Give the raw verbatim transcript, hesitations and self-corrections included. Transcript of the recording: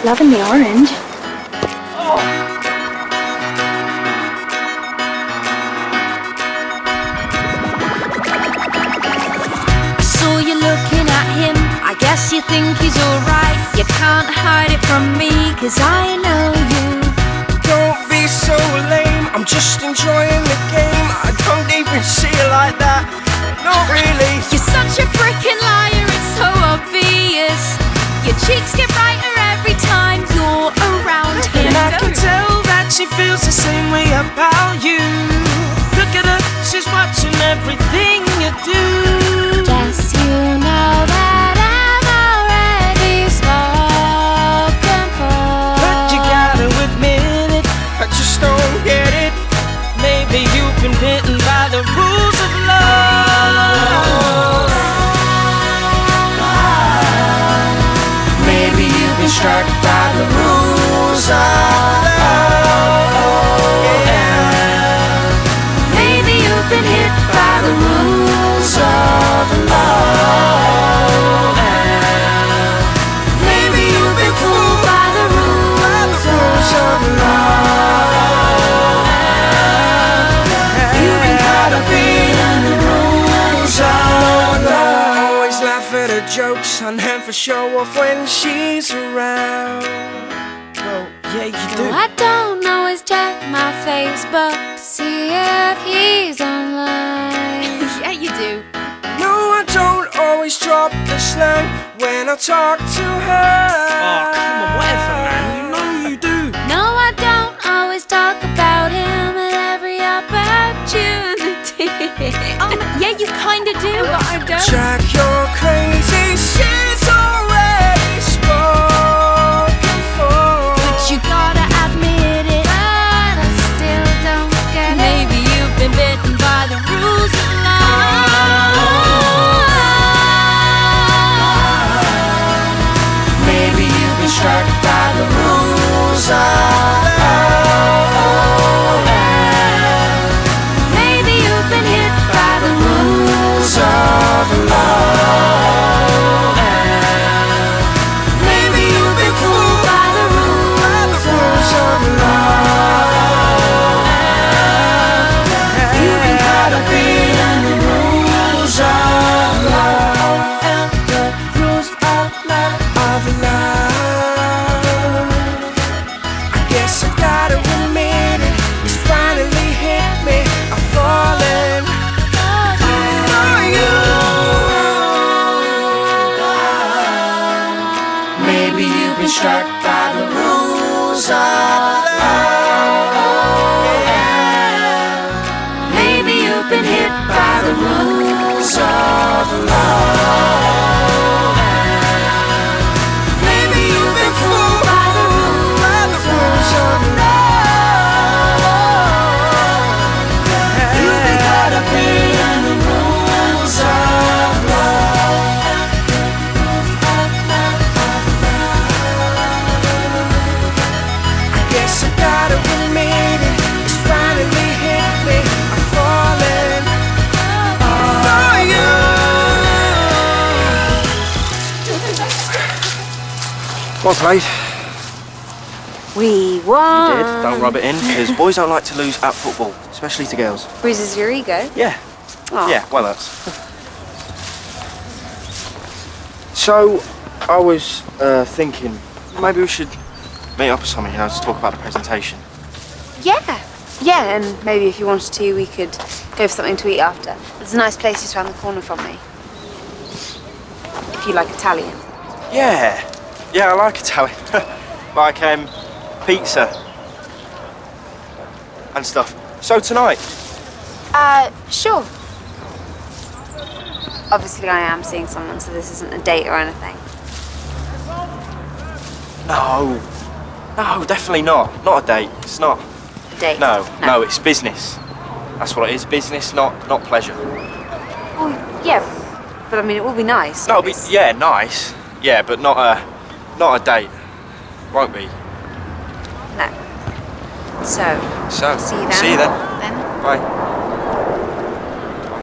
Loving the orange. Oh. I saw you looking at him, I guess you think he's alright. You can't hide it from me, cause I know you. Don't be so lame, I'm just enjoying the game. I don't even see it like that, not really. You're such a freaking liar, it's so obvious. Your cheeks get brighter every time you're around him. And I can tell that she feels the same way about you. Look at her, she's watching everything you do. Yes, you know that I'm already spoken for. But you gotta admit it, I just don't get it. Maybe you've been bitten by the rules of love. Maybe you've been struck by the rules of love. Yeah. Maybe you've been hit by the rules of love. Maybe you've been fooled by the rules of love. You've been caught up in the rules of love. Always laugh at her jokes and never show off when she's around. Well, yeah, you do. No, I don't always check my Facebook to see if he's online. Yeah, you do. No, I don't always drop the slang when I talk to her. Oh, come on, whatever, man. You know you do. No, I don't always talk about him at every opportunity. Oh, yeah, you kinda do, but I don't. Jack, you're crazy. She's already spoken for. But you gotta admit it, but I still don't get it. Maybe you've been bitten by the rules of love. Maybe you've been struck by the rules of love. Maybe you've been hit by the rules Of love. Maybe you've been fooled by the rules of love. You've been caught up in the rules of love. And the rules of love, of love. I guess I gotta admit it, it's finally hit me. I've fallen for you. Maybe you've been struck by the rules of love. Maybe you've been hit by the rules of love. Maybe you've been fooled by the rules of love. You've been caught up in the rules of love. I guess I gotta admit it, it's finally hit me. I'm falling for you. Well played. We won. You did. Don't rub it in, because boys don't like to lose at football, especially to girls. Bruises your ego. Yeah. Aw. Yeah, well, that's. So, I was uh, thinking, maybe we should meet up or something, you know, to talk about the presentation. Yeah. Yeah, and maybe if you wanted to, we could go for something to eat after. There's a nice place just around the corner from me. If you like Italian. Yeah. Yeah, I like Italian. Like, um, pizza. And stuff. So, tonight? Uh, sure. Obviously, I am seeing someone, so this isn't a date or anything. No. No, definitely not. Not a date. It's not. A date? No, no, no, it's business. That's what it is. Business, not not pleasure. Oh, yeah. But I mean, it will be nice. No, it'll be, yeah, nice. Yeah, but not a not a date. Won't be. No. So, So, see you then. see you then. Then. Bye.